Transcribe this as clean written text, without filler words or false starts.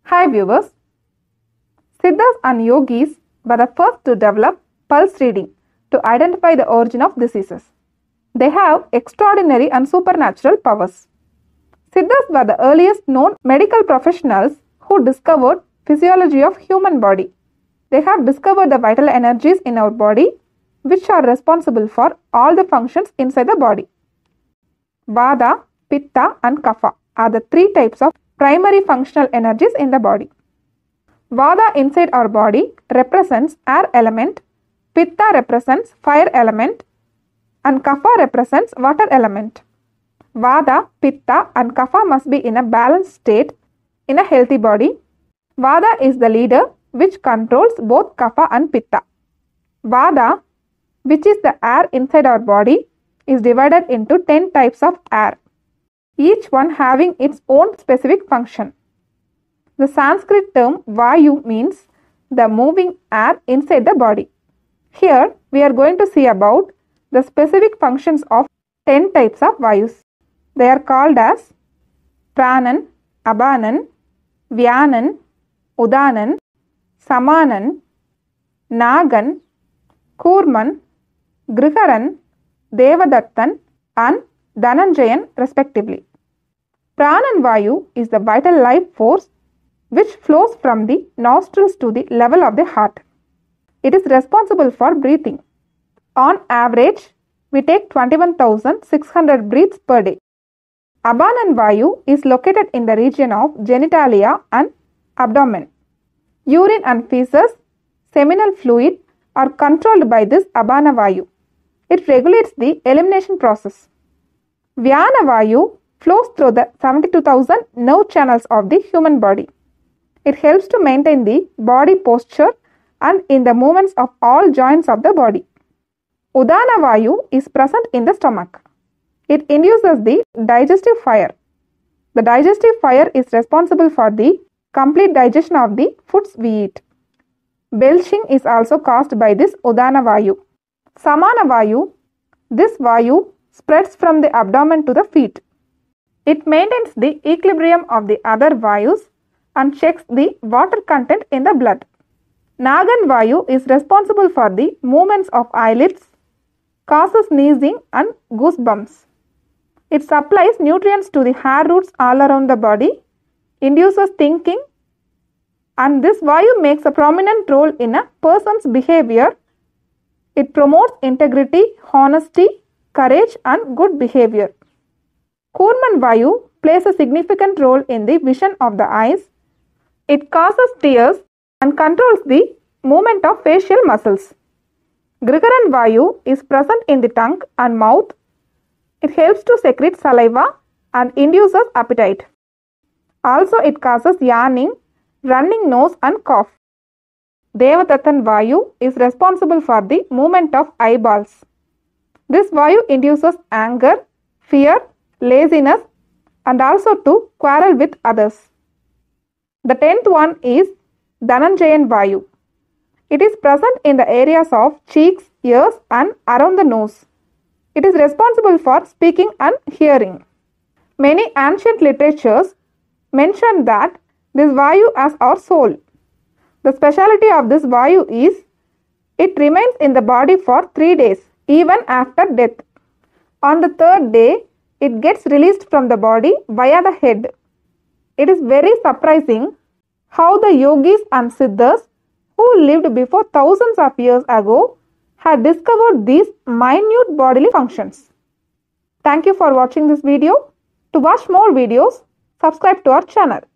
Hi viewers, Siddhas and Yogis were the first to develop pulse reading to identify the origin of diseases. They have extraordinary and supernatural powers. Siddhas were the earliest known medical professionals who discovered physiology of human body. They have discovered the vital energies in our body which are responsible for all the functions inside the body. Vata, Pitta and Kapha are the three types of primary functional energies in the body. Vata inside our body represents air element, Pitta represents fire element and Kapha represents water element. Vata, Pitta and Kapha must be in a balanced state in a healthy body. Vata is the leader which controls both Kapha and Pitta. Vata, which is the air inside our body, is divided into 10 types of air, each one having its own specific function. The Sanskrit term Vayu means the moving air inside the body. Here we are going to see about the specific functions of 10 types of Vayus. They are called as Pranan, Abanan, Vyanan, Udanan, Samanan, Nagan, Kurman, Griharan, Devadattan and Dhananjayan respectively. Pranan Vayu is the vital life force which flows from the nostrils to the level of the heart. It is responsible for breathing. On average, we take 21,600 breaths per day. Abanan Vayu is located in the region of genitalia and abdomen. Urine and feces, seminal fluid are controlled by this Abana Vayu. It regulates the elimination process. Vyana Vayu flows through the 72,000 nerve channels of the human body. It helps to maintain the body posture and in the movements of all joints of the body. Udana Vayu is present in the stomach. It induces the digestive fire. The digestive fire is responsible for the complete digestion of the foods we eat. Belching is also caused by this Udana Vayu. Samana Vayu, this Vayu spreads from the abdomen to the feet. It maintains the equilibrium of the other Vayus and checks the water content in the blood. Nagan Vayu is responsible for the movements of eyelids, causes sneezing and goosebumps. It supplies nutrients to the hair roots all around the body, induces thinking, and this Vayu makes a prominent role in a person's behavior. It promotes integrity, honesty, courage and good behavior. Kurman Vayu plays a significant role in the vision of the eyes. It causes tears and controls the movement of facial muscles. Griharan Vayu is present in the tongue and mouth. It helps to secrete saliva and induces appetite. Also, it causes yawning, running nose and cough. Devadattan Vayu is responsible for the movement of eyeballs. This Vayu induces anger, fear, laziness and also to quarrel with others. The 10th one is Dhananjayan Vayu. It is present in the areas of cheeks, ears and around the nose. It is responsible for speaking and hearing. Many ancient literatures mention that this Vayu as our soul. The speciality of this Vayu is it remains in the body for 3 days even after death. On the 3rd day, it gets released from the body via the head. It is very surprising how the yogis and siddhas who lived before thousands of years ago had discovered these minute bodily functions. Thank you for watching this video. To watch more videos, subscribe to our channel.